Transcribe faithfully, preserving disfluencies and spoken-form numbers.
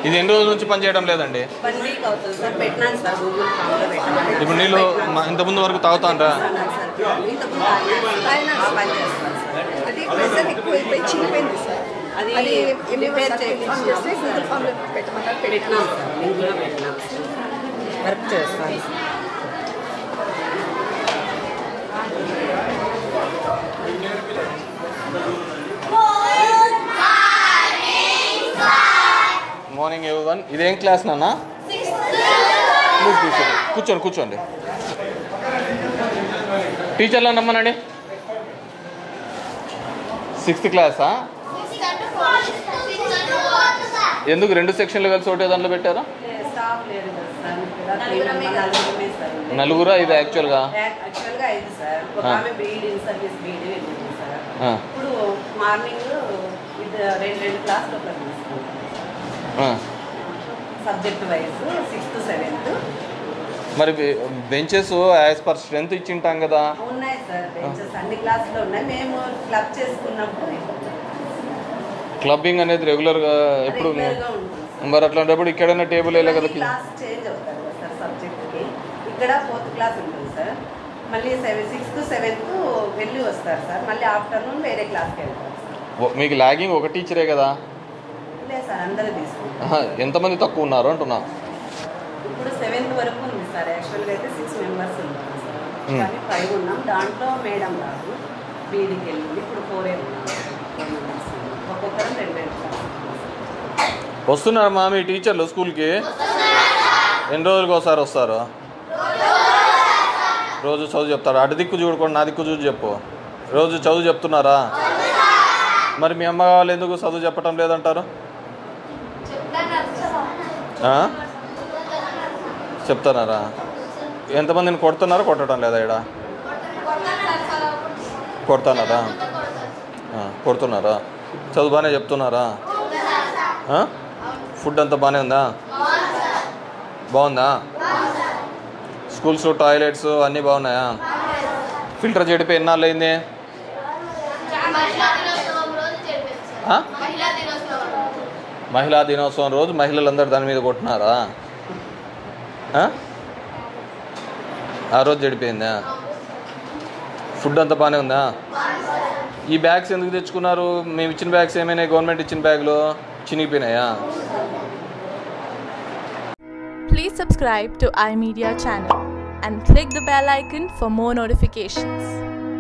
ఇది ఎన్ని రోజుల నుంచి పనిచేయడం లేదండి? వన్ వీక్ అవుతుంది సార్. పెట్టినాను సార్ గూగుల్ ఫామ్లో పెట్టాను. ఇప్పుడు నీళ్ళు ఇంతకుముందు వరకు తాగుతాండ్రా? ఇంతకుముందు పనిచేస్తాను సార్. అది ప్రెషర్ ఎక్కువైపోయి చినిపోయింది సార్. అది అది రిపేర్ చేసి గూగుల్ ఫామ్లో పెట్టమంటారు. పెట్టినాను సార్. లింక్లో పెట్టినాను సార్. వర్క్ చేస్తాను సార్. Morning everyone. ఇదేం క్లాస్ నాన్న? కూర్చోండి కూర్చోండి. టీచర్లా నమ్మనండి. సిక్స్త్ క్లాసా? ఎందుకు రెండు సెక్షన్లు కలిసి ఒకటే దాంట్లో పెట్టారా? నలుగురు ఐదు యాక్చువల్గా యాక్చువల్గా ఐదు సార్. ఒక ఆమె బీఈడి ఇన్ సర్వీస్ బీఈడి వెళ్ళింది సార్. ఇప్పుడు మార్నింగ్ ఇది రెండు రెండు క్లాసులు సబ్జెక్ట్ వైజ్ సిక్స్త్ సెవెంత్. మరి బెంచెస్ యాజ్ పర్ స్ట్రెంత్ ఇచ్చింటాం కదా? ఉన్నాయి సార్ బెంచెస్ అన్ని క్లాసులో ఉన్నాయి. మేము క్లబ్ చేసుకున్నప్పుడు క్లబ్బింగ్ అనేది రెగ్యులర్గా ఎప్పుడు మరి అట్లాంటప్పుడు ఇక్కడైనా టేబుల్ వేయలే కదా? క్లాస్ చేంజ్ అవుతారు కదా సార్ సబ్జెక్ట్కి. ఇక్కడ ఫోర్త్ క్లాస్ ఉంటుంది సార్. మళ్ళీ సెవెన్ సిక్స్త్ సెవెంత్ వెళ్ళి వస్తారు సార్. మళ్ళీ ఆఫ్టర్నూన్ వేరే క్లాస్కి వెళ్తారు సార్. మీకు లాగింగ్ ఒక టీచరే కదా? లేదు సార్ అందరూ తీసుకుంటారు. ఎంతమంది తక్కువ ఉన్నారు అంటున్నా? ఇప్పుడు సెవెంత్ వరకు ఉంది సార్. యాక్చువల్గా అయితే సిక్స్ మెంబర్స్ ఉన్నారు సార్. కానీ ఫైవ్ ఉన్నాం. దాంట్లో మేడం రాదు, బీడీకి వెళ్ళింది. ఇప్పుడు ఫోర్ ఏ ఉన్నాం. ఒక్కొక్కరు రెండు రెండు వస్తున్నారమ్మా మీ టీచర్లు స్కూల్కి? ఎన్ని రోజులకి ఒకసారి వస్తారు? రోజు చదువు చెప్తారు. అటు దిక్కు చూడకుండా నా దిక్కు చూసి చెప్పు. రోజు చదువు చెప్తున్నారా? మరి మీ అమ్మ వాళ్ళు ఎందుకు చదువు చెప్పటం లేదంటారు? చెప్తున్నారా? ఎంతమందిని కొడుతున్నారా కొట్టడం లేదా? ఇక్కడ కొడుతున్నారా? కొడుతున్నారా? చదువు బాగానే చెప్తున్నారా? ఫుడ్ అంతా బాగానే ఉందా? బాగుందా? స్కూల్స్ టాయిలెట్స్ అన్నీ బాగున్నాయా? ఫిల్టర్ చెడిపోయి ఎన్నాళ్ళు అయింది? మహిళా దినోత్సవం రోజు మహిళలందరూ దాని మీద కొట్టినారా? ఆ రోజు చెడిపోయిందా? ఫుడ్ అంతా బాగానే ఉందా? ఈ బ్యాగ్స్ ఎందుకు తెచ్చుకున్నారు? మేము ఇచ్చిన బ్యాగ్స్ ఏమైనా గవర్నమెంట్ ఇచ్చిన బ్యాగ్లు చినిగిపోయినాయా? Please subscribe to iMedia channel and click the bell icon for more notifications.